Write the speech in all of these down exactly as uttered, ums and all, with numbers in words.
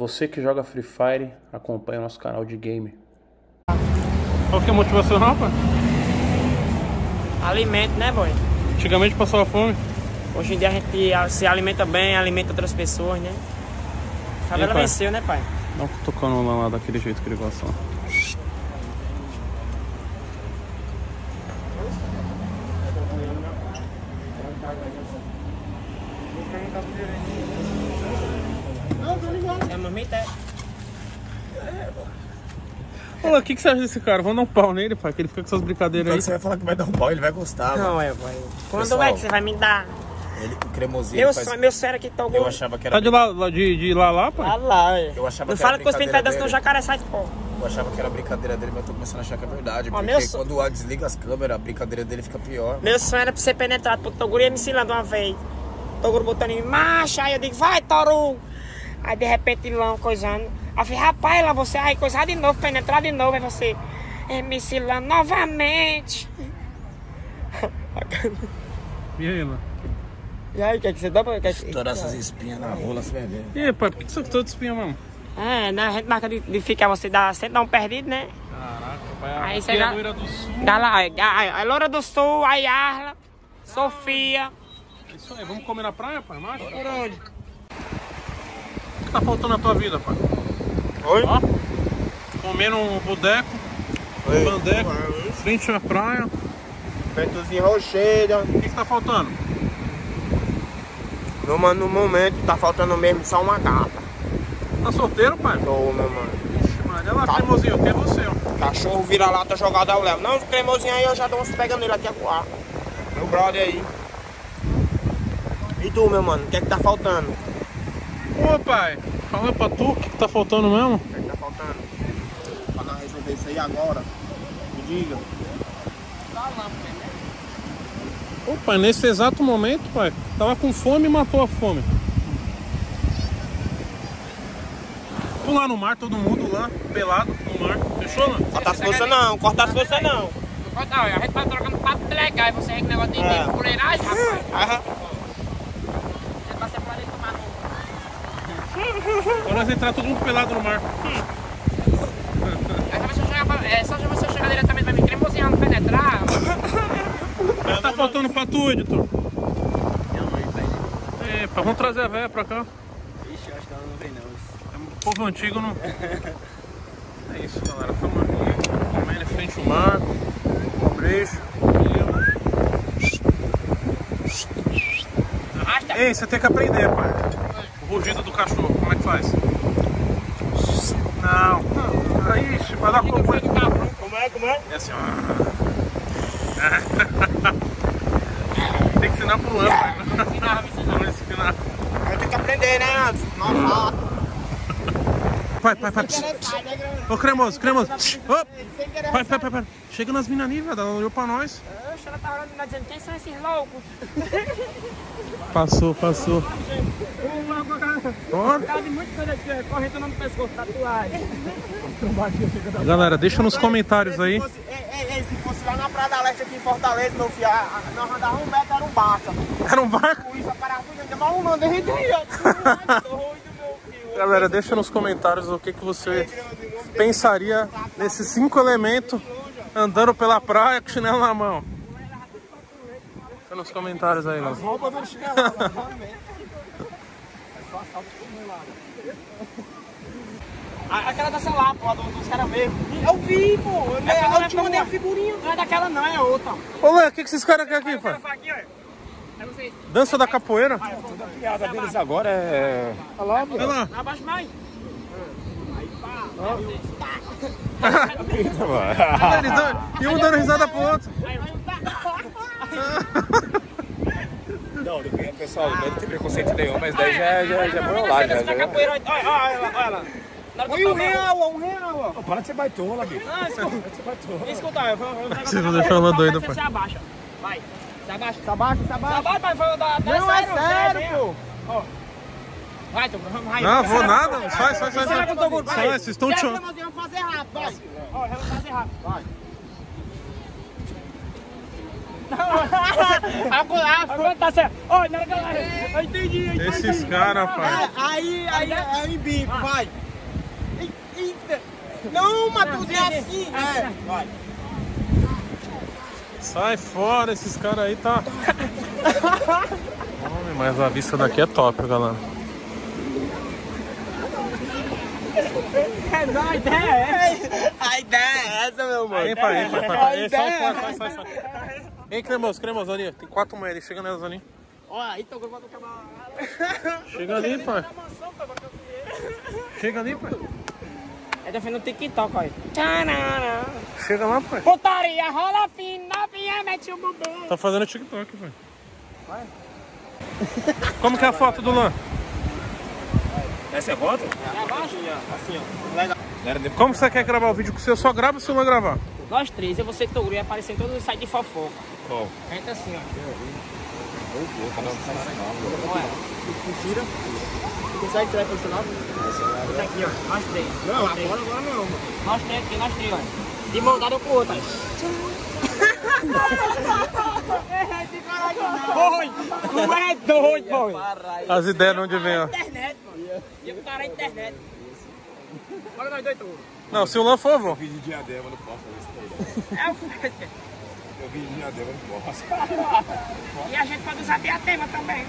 Você que joga Free Fire, acompanha nosso canal de game. Qual que é a motivação, rapaz? Alimento, né, boy? Antigamente passava fome. Hoje em dia a gente se alimenta bem, alimenta outras pessoas, né? A favela venceu, né, pai? Dá um tocando lá, lá daquele jeito que ele gosta. É mamita? Olha, o que, que você acha desse cara? Vamos dar um pau nele, pai, que ele fica com essas brincadeiras aí. Você vai falar que vai dar um pau, ele vai gostar. Não, mano. é, pai. Quando Pessoal, é que você vai me dar? Ele com cremosinho. Meu, faz... sonho, meu sonho era que tocou. Eu achava que era. Tá de lá, lá- de, de lá lá, pai? Lá, lá, é. Eu achava Não que era fala que os pintos brincadeira dançam no dele. jacaré, sai fora. Eu achava que era brincadeira dele, mas eu tô começando a achar que é verdade. Ó, porque meu so- quando o ar desliga as câmeras, a brincadeira dele fica pior. Meu sonho era pra ser penetrado, porque o Toguro ia me ensinando uma vez. O Toguro botando em marcha, aí eu digo, vai, Toru! Aí de repente Ilão coisando. Aí eu falei, rapaz, lá você, aí coisar de novo, penetrar de novo, aí você, é, me ensinando novamente. E aí, lá? E aí, quer que você dá pra... Quer que... Estourar essas espinhas na rola, você vai ver. E aí, pai, por que você tá todo espinha mesmo? É, né, a gente marca de, de ficar, você dá, sempre dá um perdido, né? Caraca, pai, Aí aqui você é já- a loira do sul. Dá lá, aí, aí, aí Loura do Sul, aí Arla, Sofia. Isso aí, vamos comer na praia, pai? Macho? Por onde? O que tá faltando na tua vida, pai? Oi? Ó, comer num boteco, Oi. bandeco, frente à praia. Ventozinho rocheira. O que, que tá faltando? Meu mano, no momento tá faltando mesmo só uma gata. Tá solteiro, pai? Ô, meu mano. Ixi, mano, olha lá, Tá. cremosinho, tem você, ó. Cachorro vira-lata jogado ao Léo. Não, os cremosinhos aí eu já dou uns pegando nele aqui agora. Meu brother aí. E tu, meu mano, o que é que tá faltando? O Ô, pai, fala pra tu o que, que tá faltando mesmo? que é que tá faltando? Pra nós resolver isso aí agora. Me diga. Ô, pai, nesse exato momento, pai, tava com fome e matou a fome. Pular no mar, todo mundo lá, pelado no mar. Fechou, mano? Corta as forças não, corta as forças não. Não, a gente tá trocando papo legal, e você é que negócio de É. fuleiragem, rapaz. Aham. Você passa pra dentro do mar. Agora nós entrar todo mundo pelado no mar. É só você chegar, pra- é só você chegar diretamente pra mim, cremosinho, não penetrar. O que tá faltando pra tu, editor? Epa, vamos trazer a véia pra cá. Ixi, eu acho que ela não vem não. É um povo antigo, não. É isso, galera. Estamos aqui, comendo em frente ao mar. Um brejo. Arrasta. Ei, você tem que aprender, pai. O rugido do cachorro, como é que faz? Não. Não. Aí, vai dar como é? Como é, como é? É assim, ó. Tem que ensinar pro Luan, pai. Ensinar, me ensinar. Vamos ensinar. Eu tenho que aprender, né? Nossa. Vai, vai, vai. Ô, cremoso, cremoso. Ô, vai, vai, vai, vai. Chega nas minas ali, velho. Ela olhou pra nós. Oxe, ela tá olhando e dizendo, quem são esses loucos? Passou, passou. Bora. Tá de muita coisa aqui, corrente no pescoço, tatuagem. Galera, deixa nos comentários aí. Se fosse, ei, ei, ei, se fosse lá na Praia da Leste aqui em Fortaleza, meu filho, a- a- nós andávamos um metro, era um barco. Era um barco? Com isso, a parafuso, ainda mais um não, a gente ia. Doido, meu filho. Galera, deixa nos comentários o que, que você pensaria nesses cinco elementos andando pela praia com chinelo na mão. Deixa nos comentários aí, galera. Roupa do chinelo, realmente. Aquela dessa lá, pô, do- dos caras mesmo. Eu vi, pô. Eu, É, eu, não é eu te mandei a como- figurinha. Não é daquela não, é outra. Ô, Léo, o que, que esses caras querem aqui, pai? Aqui, ó. É você. Dança da capoeira? A piada deles agora é. Olha lá. Abaixa mais. Eles dão- E um dando risada pro outro. Não, pessoal, não tem preconceito nenhum, mas daí já, já, já foi lá, já. Da já. capoeira, olha, olha, olha, olha lá. Na hora que Oi, eu um tava- real, ó, um real, ó. Para de ser baitola, bicho. Ah, escuta. Escuta, eu vou... eu vou- Vocês vão deixar ela doida, pai. Você abaixa. Vai. Se abaixa. Se abaixa, se abaixa. Abaixa, pai. Foi da... Não, é sério, pô. Vai, tu vai. Não, vou nada. Sai, sai, sai. Será que eu tô com- Sai, vai. vocês estão te... Vamos fazer rápido, vai. Ó, eu vou fazer rápido. Vai. Agora tá certo. Olha, na hora que ela... Eu entendi, eu entendi. Esses caras, pai. Aí, aí, é em bico, vai. Eita. Não, mas tudo é assim. É, vai. Sai fora, esses caras aí tá... Homem, mas a vista daqui é top, galera. A ideia é essa. A ideia é essa, meu mano. Vem, pai, vem, pai, pai, pai. Sai fora, sai, sai, sai. Vem, cremoso, cremoso, ali. Tem quatro mulheres, chega nelas ali. Olha, aí tô gravando o canal. Chega ali, pai. Chega ali, pai. É defendendo o TikTok, olha. Tchanana. Chega lá, pai. Putaria, rola fina, vinha, mete o bumbum. Tá fazendo TikTok, pai. Vai. Como que é a foto do Lan? Essa é a foto? Assim, ó. Legal. Como você quer gravar o vídeo com o seu? Só grava se o Lan gravar. Nós três, eu vou ser Toguro e aparecer em todos os sites de fofoca. Qual? Entra assim, ó. Mentira. Tu consegue tirar pra você lá? Isso aqui, ó. Nós três. Não, agora, agora não, mano. Nós três aqui, nós três, ó. De mão dada um com o outro, Foi! Tu é doido, boy! As ideias de onde vem, ó. Internet, mano. E o cara é internet. Olha nós dois, Toguro. Não, se o Lan for, eu vou. Eu vi de diadema, não posso fazer isso daí. É o Fred. Eu vi de diadema, não posso. E a gente pode usar diadema também.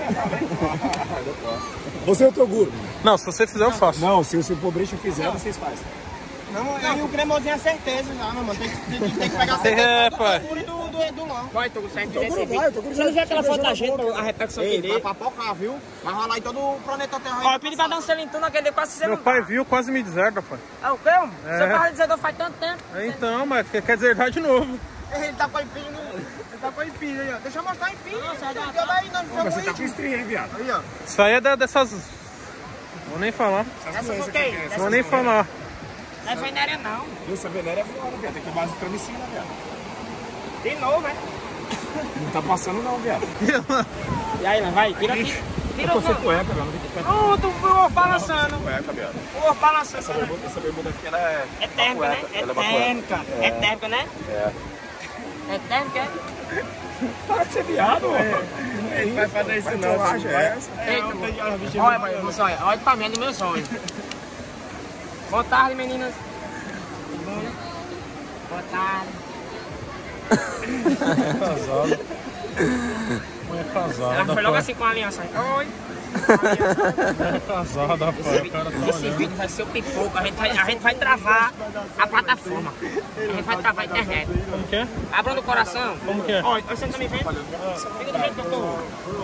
Você é o Toguro? Não, se você fizer, eu faço. Não, se o seu pobrecho fizer, vocês fazem. Não, não, e o cremosinho é certeza já, meu mano. Tem, tem, tem, tem que pegar a É, certeza pai. do do, do, do, do Lão. Vai, Toguro, sai fizer esse vídeo. Você não viu aquela foto da gente, a repercussão que Ei, vai deu? papocar, viu? Vai rolar em todo o planeta Terra. Ó, eu pedi pra dar um selinho naquele dia, quase Meu você pai viu, quase me deserda, pai. É o quê, homem? É. Seu paralisador faz tanto tempo. Então, mas quer deserdar de novo. Ele tá com a empilha, ele tá com a empilha aí, ó. Deixa eu mostrar a empilha. Não, sai da- Olha aí, nós Mas você tá jogamos com estria, hein, viado? aí, ó. Isso aí é da- dessas... Vou nem falar. Essa foi o quê? Vou nem falar. Não é venérea, não. Essa venéria é fora, viado. Tem que tomar as tramicina, viado. De novo, né? Não tá passando, não, viado. E aí, Lan, vai, tira aqui. Tira Eu o tô sem não. cueca, velho. Não tem cueca. Pronto, o ovo balançando. Cueca, viado. O ovo balançando. Essa bermuda, essa bermuda aqui, ela é... É térmica, né? É Ela é uma cueca. térmica. É térmica, né? É. É térmica, é? Para de ser viado, é. Não vai fazer isso, não. Vai, é. Eita, olha, pai, moço, olha, olha pra mim, é do meu sonho. Boa tarde, meninas. Tudo bom, né? Boa tarde. Casado. Mulher casada, Ela foi logo pai. assim com a aliança. Oi. Mulher casada, pai. O cara tá Esse olhando. vídeo vai ser o pipoco, a gente vai, a gente vai travar a plataforma. A gente vai travar a internet. Como que é? Abra no coração. Como que é? Olha, você não tá me vendo? Fica do jeito que eu tô.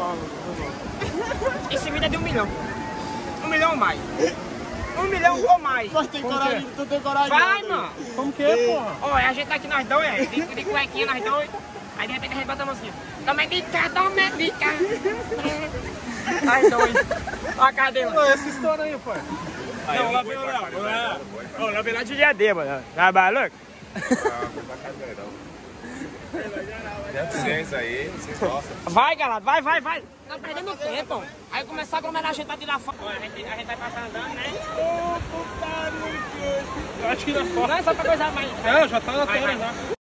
Esse vídeo é de um milhão. Um milhão ou mais. Um milhão ou mais. Mas tem coragem, tu tem coragem. Vai, mano. Como que é, porra? Olha, a gente tá aqui nós dois, é, de, de cuequinha nós dois. Aí de repente a gente bota a mãozinha. Toma de cá, toma de cá. Nós dois. Olha a cadeira. Olha essa história aí, pai. Não, lá veio não. Não, na verdade já deu, mano. Tá maluco? Deve ser isso aí, vocês gostam. Vai, galera, vai, vai, vai. Tá perdendo tempo. Aí começar a aglomerar a gente pra tirar foto. Olha, a gente, a gente vai passar andando, né? Já tira foto. Não é só pra coisa mais. É, já tá na Vai, tela vai. já.